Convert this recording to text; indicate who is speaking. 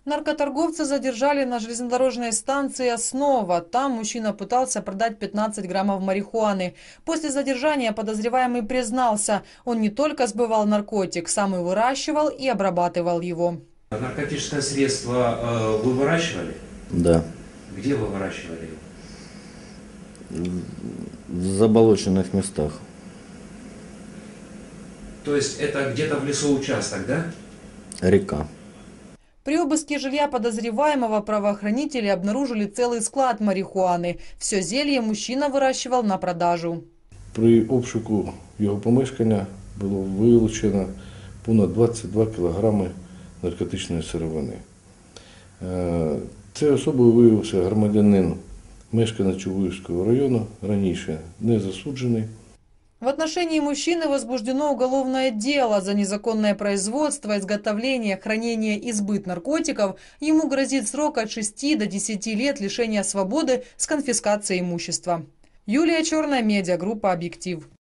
Speaker 1: Наркоторговца задержали на железнодорожной станции «Основа». Там мужчина пытался продать 15 граммов марихуаны. После задержания подозреваемый признался, он не только сбывал наркотик, сам и выращивал и обрабатывал его.
Speaker 2: Наркотическое средство вы выращивали?
Speaker 3: Да.
Speaker 2: Где вы выращивали его?
Speaker 3: В заболоченных местах.
Speaker 2: То есть это где-то в лесу участок, да?
Speaker 3: Река.
Speaker 1: При обыске жилья подозреваемого правоохранители обнаружили целый склад марихуани. Все зелье мужчина выращивал на продажу.
Speaker 4: При обшуку його помешкання було вилучено понад 22 кілограми наркотичної сировини. Цією особою виявився громадянин мешканець Чугуївського району, раніше не засуджений.
Speaker 1: В отношении мужчины возбуждено уголовное дело за незаконное производство, изготовление, хранение и сбыт наркотиков. Ему грозит срок от 6 до 10 лет лишения свободы с конфискацией имущества. Юлия Черная, медиагруппа «Объектив».